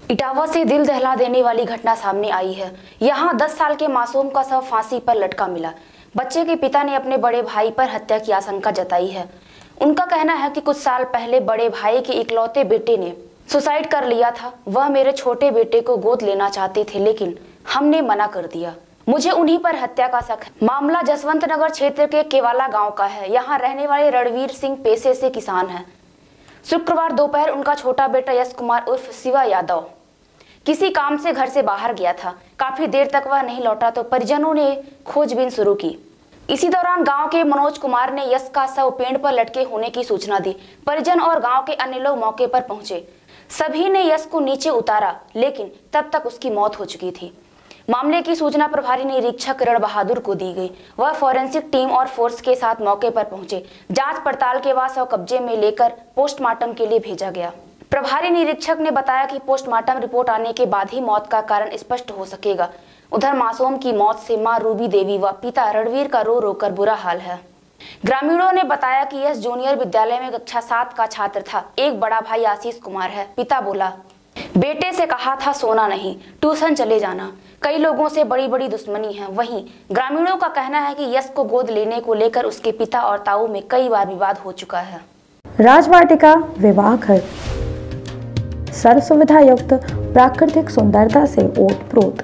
इटावा से दिल दहला देने वाली घटना सामने आई है। यहाँ 10 साल के मासूम का शव फांसी पर लटका मिला। बच्चे के पिता ने अपने बड़े भाई पर हत्या की आशंका जताई है। उनका कहना है कि कुछ साल पहले बड़े भाई के इकलौते बेटे ने सुसाइड कर लिया था। वह मेरे छोटे बेटे को गोद लेना चाहते थे, लेकिन हमने मना कर दिया। मुझे उन्हीं पर हत्या का शक है। मामला जसवंत नगर क्षेत्र के केवाला गांव का है। यहाँ रहने वाले रणवीर सिंह पेशे से किसान हैं। शुक्रवार दोपहर उनका छोटा बेटा यश कुमार उर्फ शिवा यादव किसी काम से घर से बाहर गया था। काफी देर तक वह नहीं लौटा तो परिजनों ने खोजबीन शुरू की। इसी दौरान गांव के मनोज कुमार ने यश का शव पेड़ पर लटके होने की सूचना दी। परिजन और गांव के अन्य लोग मौके पर पहुंचे। सभी ने यश को नीचे उतारा, लेकिन तब तक उसकी मौत हो चुकी थी। मामले की सूचना प्रभारी निरीक्षक रण बहादुर को दी गई। वह फॉरेंसिक टीम और फोर्स के साथ मौके पर पहुंचे। जांच पड़ताल के बाद शव कब्जे में लेकर पोस्टमार्टम के लिए भेजा गया। प्रभारी निरीक्षक ने बताया कि पोस्टमार्टम रिपोर्ट आने के बाद ही मौत का कारण स्पष्ट हो सकेगा। उधर मासूम की मौत से मां रूबी देवी व पिता रणवीर का रो रो कर बुरा हाल है। ग्रामीणों ने बताया कि यह जूनियर विद्यालय में कक्षा 7 का छात्र था। एक बड़ा भाई आशीष कुमार है। पिता बोला, बेटे से कहा था सोना नहीं, ट्यूशन चले जाना। कई लोगों से बड़ी बड़ी दुश्मनी है। वहीं ग्रामीणों का कहना है कि यश को गोद लेने को लेकर उसके पिता और ताऊ में कई बार विवाद हो चुका है। राजवाटिका विवाह घर सर्व सुविधा युक्त प्राकृतिक सुंदरता से ओतप्रोत।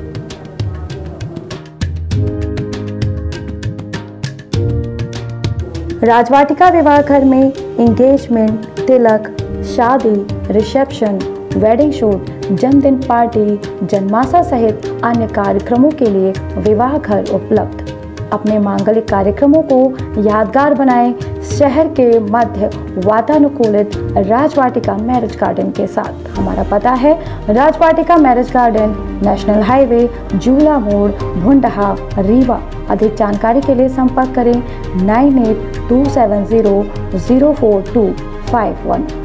राजवाटिका विवाह घर में एंगेजमेंट, तिलक, शादी, रिसेप्शन, वेडिंग शूट, जन्मदिन पार्टी, जन्माशा सहित अन्य कार्यक्रमों के लिए विवाह घर उपलब्ध। अपने मांगलिक कार्यक्रमों को यादगार बनाएं शहर के मध्य वातानुकूलित राजवाटिका मैरिज गार्डन के साथ। हमारा पता है Rajvatika marriage garden, national highway, Jhula Mod, Bhundha, Rewa. अधिक जानकारी के लिए संपर्क करें 9827004251।